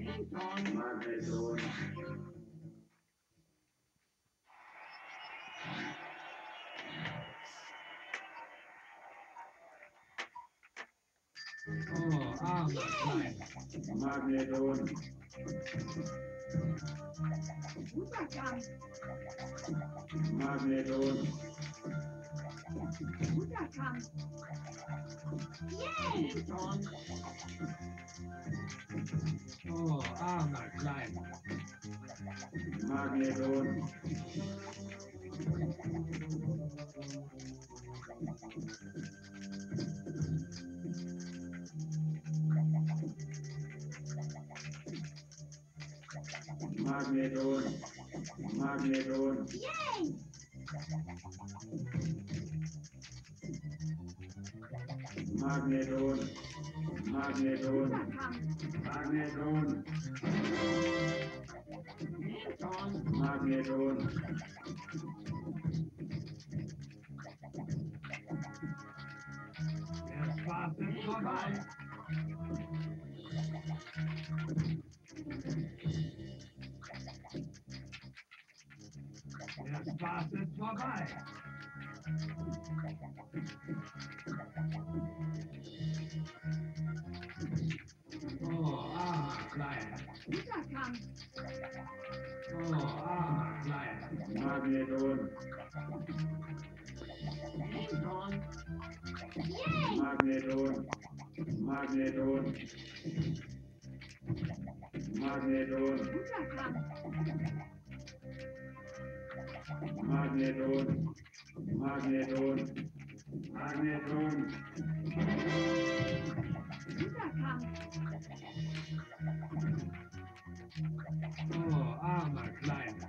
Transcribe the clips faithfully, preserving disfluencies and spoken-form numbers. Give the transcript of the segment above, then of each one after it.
Magneton. Oh, armer Klein. Magneton. Guter Kampf. Magneton. Guter Kampf. Yay! Oh, armer Klein. Magneton. Magneton. Magneton. Yay! Magneton. Magneton. Guter Kampf. Magneton. Magneton. Der Spaß ist vorbei. Der Spaß ist vorbei. Oh, armer Kleiner. Guter Kampf. Oh, armer Kleiner. Magneton. Yay! Magneton. Magneton. Magneton. Guter Kampf. Magneton. Magneton. Magneton. Guter Kampf. Oh, armer Kleiner.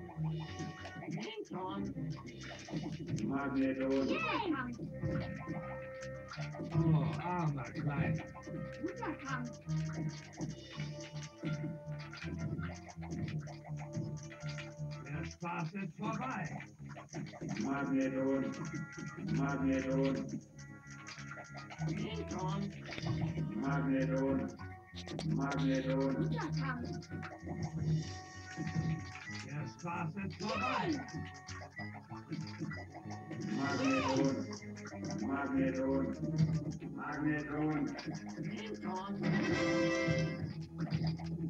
Magneton. Yay! Kampf. Oh, armer Kleiner. Guter Kampf. Der Spaß ist vorbei. Magneton. Magneton. Magneton. Magneton. Guter Kampf. Der Spaß ist vorbei. Magneton. Magneton. Magneton.